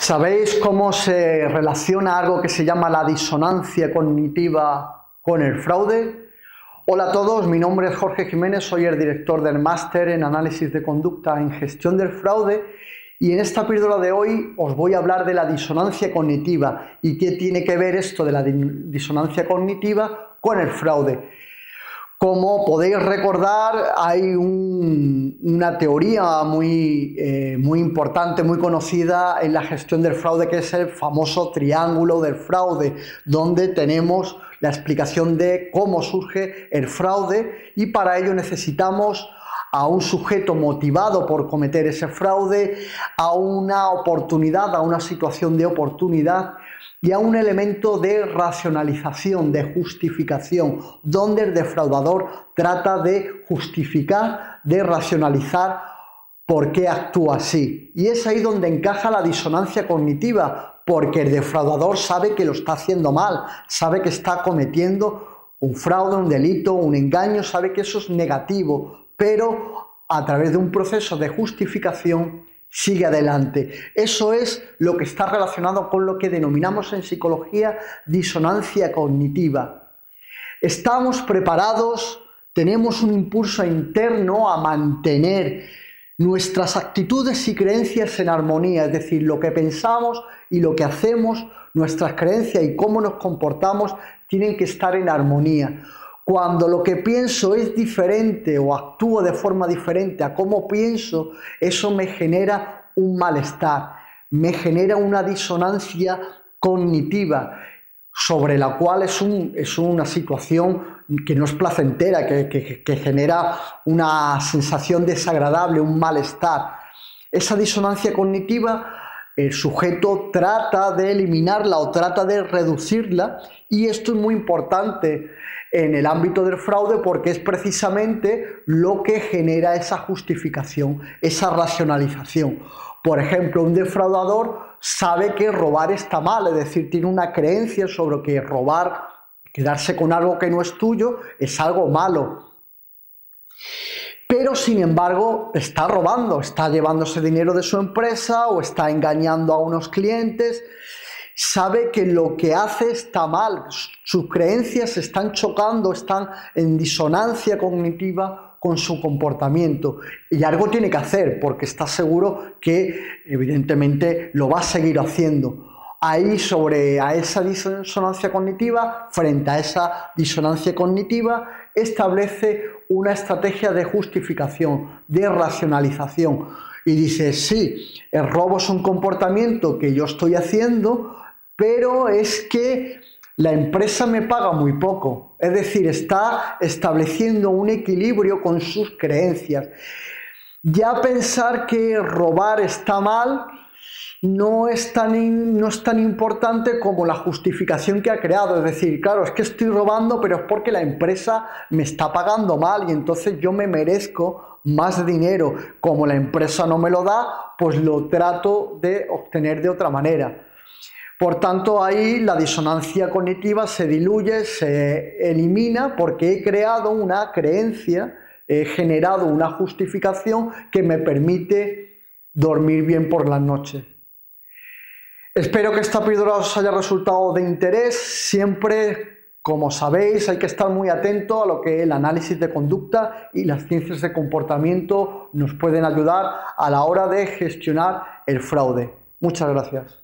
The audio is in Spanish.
¿Sabéis cómo se relaciona algo que se llama la disonancia cognitiva con el fraude? Hola a todos, mi nombre es Jorge Jiménez, soy el director del máster en análisis de conducta en gestión del fraude y en esta píldora de hoy os voy a hablar de la disonancia cognitiva y qué tiene que ver esto de la disonancia cognitiva con el fraude. Como podéis recordar, hay una teoría muy importante, muy conocida en la gestión del fraude, que es el famoso triángulo del fraude, donde tenemos la explicación de cómo surge el fraude y para ello necesitamos a un sujeto motivado por cometer ese fraude, a una oportunidad, a una situación de oportunidad y a un elemento de racionalización, de justificación, donde el defraudador trata de justificar, de racionalizar por qué actúa así. Y es ahí donde encaja la disonancia cognitiva, porque el defraudador sabe que lo está haciendo mal, sabe que está cometiendo un fraude, un delito, un engaño, sabe que eso es negativo, pero a través de un proceso de justificación sigue adelante. Eso es lo que está relacionado con lo que denominamos en psicología disonancia cognitiva. Estamos preparados, tenemos un impulso interno a mantener nuestras actitudes y creencias en armonía, es decir, lo que pensamos y lo que hacemos, nuestras creencias y cómo nos comportamos tienen que estar en armonía. Cuando lo que pienso es diferente o actúo de forma diferente a cómo pienso, eso me genera un malestar, me genera una disonancia cognitiva, sobre la cual es una situación que no es placentera, que genera una sensación desagradable, un malestar. Esa disonancia cognitiva, el sujeto trata de eliminarla o trata de reducirla, y esto es muy importante en el ámbito del fraude porque es precisamente lo que genera esa justificación, esa racionalización. Por ejemplo, un defraudador sabe que robar está mal, es decir, tiene una creencia sobre que robar, quedarse con algo que no es tuyo, es algo malo. Pero, sin embargo, está robando, está llevándose dinero de su empresa o está engañando a unos clientes. Sabe que lo que hace está mal, sus creencias están chocando, están en disonancia cognitiva con su comportamiento y algo tiene que hacer porque está seguro que evidentemente lo va a seguir haciendo. Ahí a esa disonancia cognitiva, frente a esa disonancia cognitiva, establece una estrategia de justificación, de racionalización y dice, sí, el robo es un comportamiento que yo estoy haciendo, pero es que la empresa me paga muy poco, es decir, está estableciendo un equilibrio con sus creencias. Ya pensar que robar está mal no es tan importante como la justificación que ha creado, es decir, claro, es que estoy robando, pero es porque la empresa me está pagando mal y entonces yo me merezco más dinero. Como la empresa no me lo da, pues lo trato de obtener de otra manera. Por tanto, ahí la disonancia cognitiva se diluye, se elimina porque he creado una creencia, he generado una justificación que me permite dormir bien por las noches. Espero que esta píldora os haya resultado de interés. Siempre, como sabéis, hay que estar muy atento a lo que el análisis de conducta y las ciencias de comportamiento nos pueden ayudar a la hora de gestionar el fraude. Muchas gracias.